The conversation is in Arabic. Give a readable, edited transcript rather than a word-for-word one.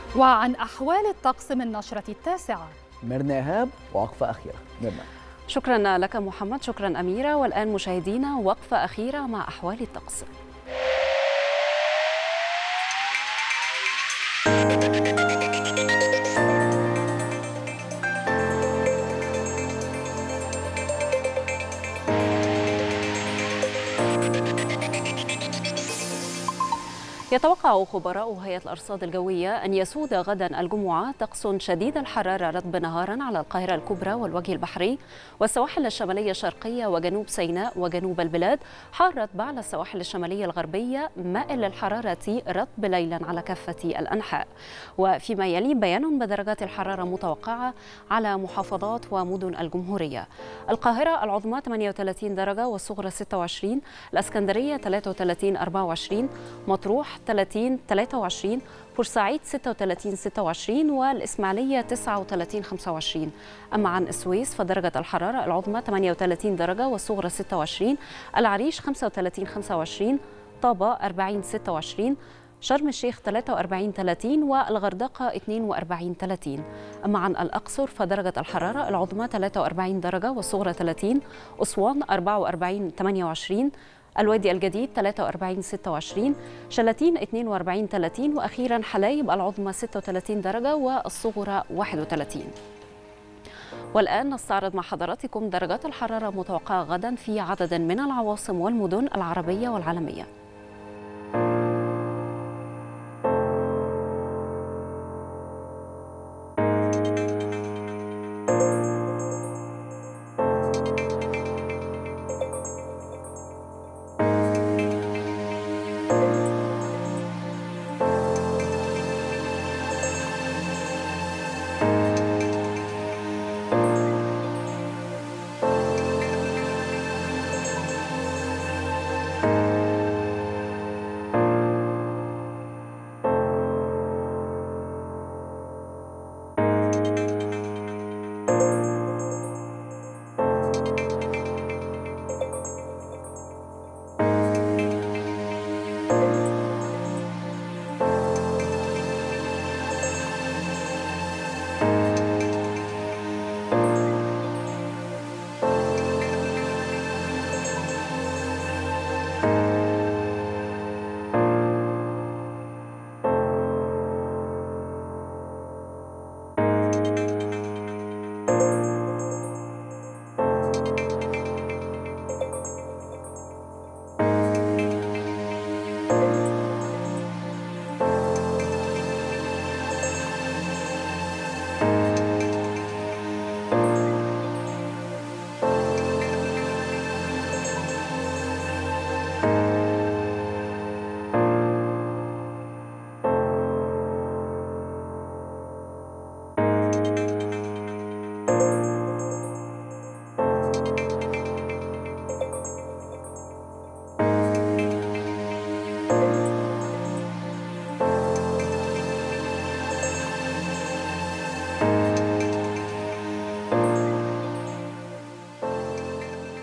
وعن أحوال الطقس من نشرة 9. ميرنا إيهاب ووقفة أخيرة. ميرنا. شكرا لك محمد. شكرا أميرة. والآن مشاهدينا وقفة أخيرة مع أحوال الطقس. يتوقع خبراء هيئة الأرصاد الجوية أن يسود غدا الجمعة طقس شديد الحرارة رطب نهارا على القاهرة الكبرى والوجه البحري والسواحل الشمالية الشرقية وجنوب سيناء وجنوب البلاد، حار رطب على السواحل الشمالية الغربية، مائل للحرارة رطب ليلا على كافة الأنحاء. وفيما يلي بيان بدرجات الحرارة المتوقعة على محافظات ومدن الجمهورية: القاهرة العظمى 38 درجة والصغرى 26، الإسكندرية 33 24، مطروح 30 23، بورسعيد 36 26، والإسماعيلية 39 25. أما عن السويس فدرجة الحرارة العظمى 38 درجة والصغرى 26، العريش 35 25، طابة 40 26، شرم الشيخ 43 30، والغردقة 42 30. أما عن الأقصر فدرجة الحرارة العظمى 43 درجة والصغرى 30، أسوان 44 28، الوادي الجديد 43 26، شلاتين 42 30، وأخيرا حلايب العظمى 36 درجة والصغرى 31. والآن نستعرض مع حضراتكم درجات الحرارة المتوقعة غدا في عدد من العواصم والمدن العربية والعالمية.